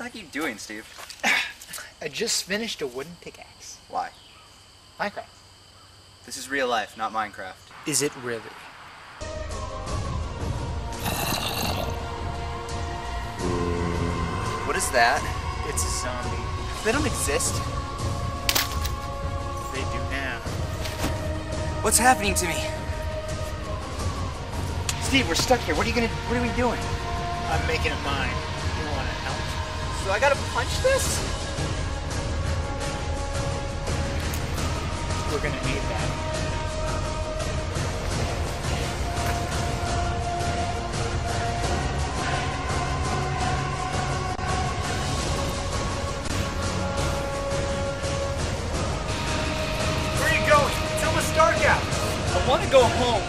heck are you doing, Steve? I just finished a wooden pickaxe. Why? Minecraft. This is real life, not Minecraft. Is it really? What is that? It's a zombie. They don't exist. They do now. What's happening to me? Steve, we're stuck here. What are we doing? I'm making it mine. You want to help? So I gotta punch this? We're gonna need that. Where are you going? It's almost dark out. I want to go home.